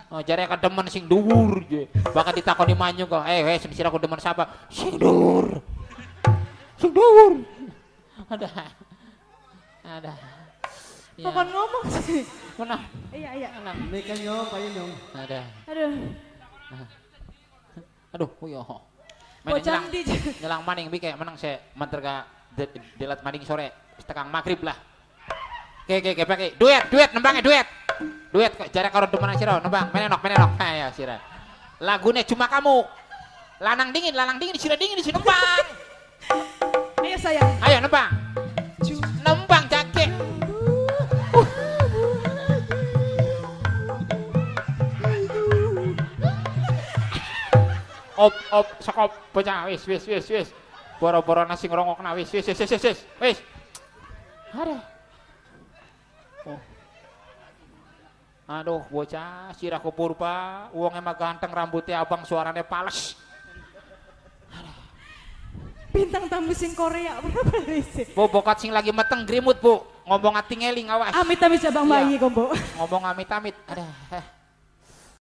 Oh, jare ka demen sing dhuwur je. Bakal ditakoni manyu kok. Wes sira ku demen sapa? Sing dhuwur. Sing dhuwur. Ada. Ada. Ya. Kapan ngomong sih? Mana? Iya. Ini kan nyong, paling nyong. Ada. Aduh. Aduh, yo. Bocah di Nyelang maning bi kayak menang saya manter ka delat maning sore tekang magrib lah. Oke, pakai duet nembangnya duet. Duet kok jarak karo demen sira nembang menenok. Ya sira. Lagune cuma kamu. Lanang dingin sira dingin sira nembang. Ayo sayang. Ayo nembang. Nembang jake. Op sekop bocah wis. Boro-boro nasi ngrongokna wis. Wis. Ada. Oh. Aduh bocah sirah purba, uangnya mah ganteng, rambutnya abang, suaranya pales. Bintang tamu sing Korea berapa sih? Bu bokat sing lagi meteng grimut bu, ngomong ati ngeling awas. Amit-amit cabang bayi kombo. Ngomong amit-amit. Ada.